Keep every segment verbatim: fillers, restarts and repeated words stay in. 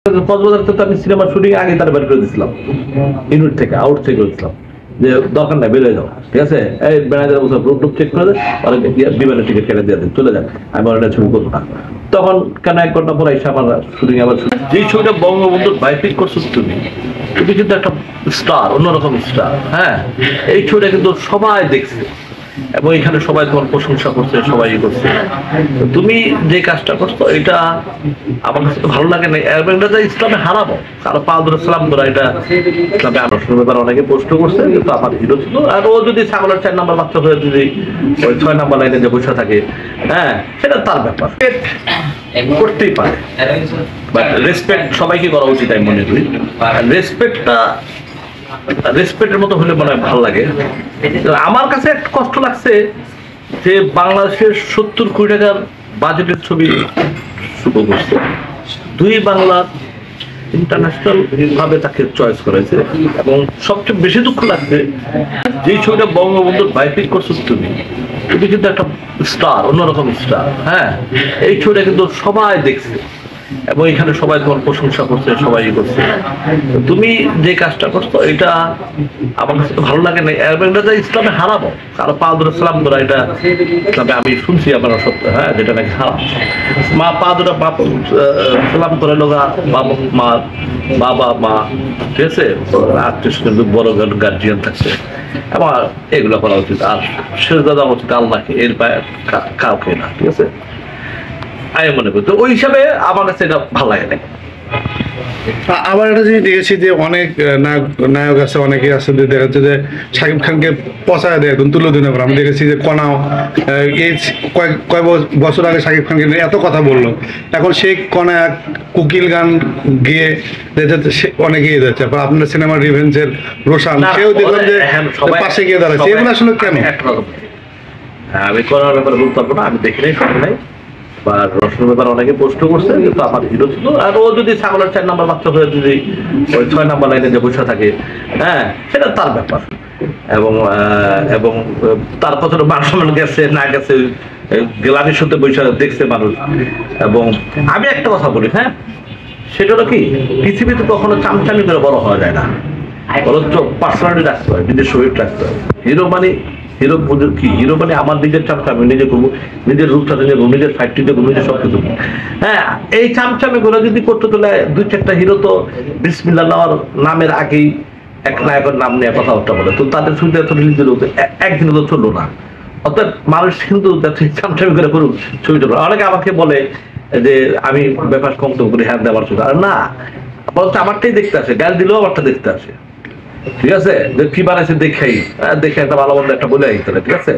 কক্সবাজার থেকে আমি সিনেমার শুটিং আগে তার বের করে দিয়েছিলাম, ইউনিট থেকে আউট থেকে করেছিলাম যে দরকার নাই বেরোয় যাও, ঠিক আছে এই ম্যানেজার বসে রুট টুপ চেক করে দেয়, বিমানের টিকিট কেটে দিয়ে দেন, চলে যান, আমি ওটা ছবি করবো না। তখন কেন এক ঘন্টা পরে এসে আমার শুটিং আবার যেই ছবিটা বঙ্গবন্ধুর বাইপিক করছো তুমি তুমি কিন্তু একটা স্টার, অন্যরকম স্টার। হ্যাঁ, এই ছবিটা কিন্তু সবাই দেখছে এবং এখানে সবাই তোমার প্রশংসা করছে, সবাই করছে। তুমি যে কাজটা করছো এটা আমার কাছে ভালো লাগে না, এটা ইসলামে হারাবো, কারো পা ধরে সালাম করা এটা ইসলামে আলোচনা ব্যাপার অনেকে প্রশ্ন করছে, কিন্তু আমার হিরো ছিল। আর ও যদি ছাগলের চার নাম্বার বাচ্চা হয়ে যদি ওই ছয় নাম্বার লাইনে যে বসে থাকে, হ্যাঁ সেটা তার ব্যাপার, করতেই পারে। বাট রেসপেক্ট সবাইকে করা উচিত আমি মনে করি। রেসপেক্টটা রেসপেক্টের মতো হলে মনে হয় ভালো লাগে। আমার কাছে একটা কষ্ট লাগছে যে বাংলাদেশের সত্তর কোটি টাকার বাজেটের ছবি শুরু করছে, দুই বাংলার ইন্টারন্যাশনাল ভাবে তাকে চয়েস করেছে। এবং সবচেয়ে বেশি দুঃখ লাগছে যেই ছবিটা বঙ্গবন্ধুর বাইপিক করছো তুমি তুমি কিন্তু একটা স্টার, অন্যরকম স্টার। হ্যাঁ, এই ছবিটা কিন্তু সবাই দেখছে এবং এখানে সবাই তোমার প্রশংসা করছে, সবাই করছে। তুমি যে কাজটা করছো এটা আমার কাছে ভালো লাগে না, এটা ইসলামে হারাবো, কারো পা ধরে সালাম করা এটা ইসলামে আমি শুনছি আপনার সত্য, হ্যাঁ যেটা নাকি হারাম। মা পা ধরে পা সালাম করে লোকা বাবা মা বাবা মা, ঠিক আছে, আত্মীয় স্বজন বড় গার্জিয়ান থাকছে, আমার এগুলো করা উচিত। আর শেষ দাদা উচিত আল্লাহকে, এর পায়ে কাউকে না, ঠিক আছে, আমি মনে করি। তো ওই হিসাবে আমার কাছে এটা ভালো লাগে না। আবার একটা জিনিস দেখেছি যে অনেক নায়ক নায়ক আছে, অনেকে আছে দেখা যাচ্ছে যে শাকিব খানকে পচায় দেয়, একদম তুলে দিনে আমরা দেখেছি যে কণাও এই কয়েক কয়েক বছর আগে শাকিব খানকে নিয়ে এত কথা বললো, এখন সেই কণা এক কুকিল গান গিয়ে সে অনেকে এগিয়ে যাচ্ছে। আপনার সিনেমার রিভেঞ্জের রোশান সেও দেখলাম যে পাশে গিয়ে দাঁড়াচ্ছে, এগুলো আসলে কেন? আমি করার ব্যাপারে বলতে পারবো না, আমি দেখি নাই, শুনি নাই, বা রসুন ব্যাপার অনেকে প্রশ্ন করছে, কিন্তু আমার হিরো ছিল। আর ও যদি ছাগলের চার নাম্বার বাচ্চা হয়ে যদি ওই ছয় নাম্বার লাইনে যে বসে থাকে, হ্যাঁ সেটা তার ব্যাপার। এবং এবং তার কতটা মান সম্মান গেছে না গেছে গ্লানির সাথে বসে দেখছে মানুষ। এবং আমি একটা কথা বলি, হ্যাঁ সেটা হলো কি, পৃথিবীতে কখনো চামচামি করে বড় হওয়া যায় না, বরঞ্চ পার্সোনালিটি রাখতে হয়, নিজের শরীর রাখতে হয়। হিরো মানে হিরো কি, হিরো মানে আমার নিজের চামচা আমি নিজে করবো, নিজের রূপটা নিজে করবো, নিজের ফাইটটি করবো, নিজের সব কিছু। হ্যাঁ, এই চামচামি গুলো যদি করতে তোলে দুই চারটা হিরো তো বিসমিল্লাহ নেওয়ার নামের আগেই এক নায়কের নাম নিয়ে কথাবার্তা বলে, তো তাদের সুবিধা এত রিলিজের হতে একদিনে তো চললো না। অর্থাৎ মানুষ কিন্তু চামচামি করে করুক ছবি চলবে। অনেকে আমাকে বলে যে আমি ব্যাপার কম তো করি, হ্যাঁ দেওয়ার ছবি, আর না বলতে আমারটাই দেখতে আসে, গাল দিলেও আমারটা দেখতে আসে, ঠিক আছে, যে কি বানাইছে দেখাই, দেখে একটা ভালো মন্দ একটা বলে আইতে, ঠিক আছে।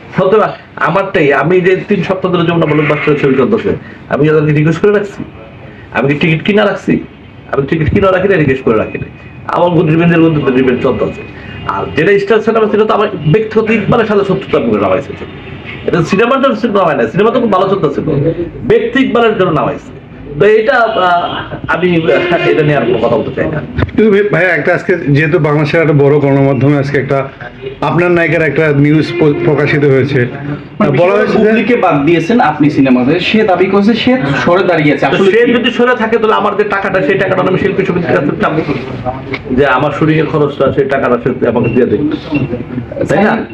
আমারটাই, আমি যে তিন সপ্তাহ ধরে যমুনা বলুন বাচ্চার ছবি চলতেছে, আমি যাদেরকে রিকোয়েস্ট করে রাখছি, আমি কি টিকিট কিনা রাখছি, আমি টিকিট কিনা রাখি না, রিকোয়েস্ট করে রাখি না, আমার রিভেঞ্জের মধ্যে রিভেঞ্জ চলতেছে। আর যেটা স্টার সিনেমা ছিল তো আমার ব্যক্তিগত ইকবালের সাথে সত্যতা নামাইছে, এটা সিনেমার জন্য নামায় না, সিনেমা তো খুব ভালো চলতেছিল, ব্যক্তি ইকবালের জন্য নামাইছে। তো এটা আমি এটা নিয়ে আর কথা বলতে চাই না। ভাই একটা আজকে যেহেতু বাংলাদেশের একটা বড় গণমাধ্যমে আজকে একটা আপনার নায়িকার একটা নিউজ প্রকাশিত হয়েছে, বলা হয়েছে পাবলিকে বাদ দিয়েছেন আপনি সিনেমাতে, সে দাবি করছে সে সরে দাঁড়িয়েছে। আসলে সে যদি সরে থাকে তাহলে আমার যে টাকাটা, সেই টাকাটা আমি শিল্পী সমিতির কাছে চাবো, যে আমার শুটিং এর খরচটা সেই টাকাটা সে আমাকে দিয়ে দেয়, তাই না?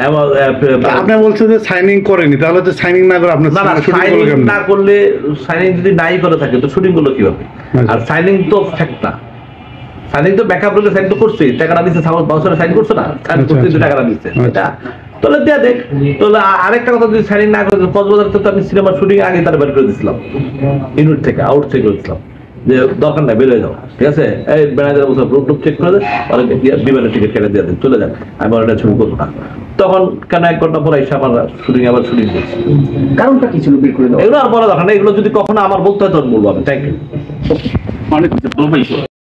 আপনি বলছেন যে সাইনিং করেনি, তাহলে তো সাইনিং না করে আপনার না করলে, সাইনিং যদি নাই করে থাকে তো শুটিং গুলো কি হবে? আর সাইনিং তো ফ্যাক্ট না, সাইনিং তো ব্যাকআপ রোলে সাইন তো করছে, টাকাটা দিচ্ছে, বছরে সাইন করছে না, সাইন করতে টাকাটা দিচ্ছে, এটা তাহলে দেয়া দেখ। তাহলে আরেকটা কথা, যদি সাইনিং না করে, কক্সবাজার থেকে আমি সিনেমার শুটিং আগে তার বের করে দিয়েছিলাম, ইউনিট থেকে আউট থেকে করেছিলাম, যে দরকার নাই বেরোয় যাও, ঠিক আছে এই ম্যানেজার বসে রুট টুপ চেক করে দেয়, বিমানের টিকিট কেটে দিয়ে দেন, চলে যান, আমি ওটা ছবি করবো না। তখন কেন এক ঘন্টা পরে এসে আমার শুটিং আবার শুটিং করছি, কারণটা কি ছিল বের করে দেওয়া? এগুলো আর বলা দরকার না, এগুলো যদি কখনো আমার বলতে হয় তখন বলবো আমি। Thank you.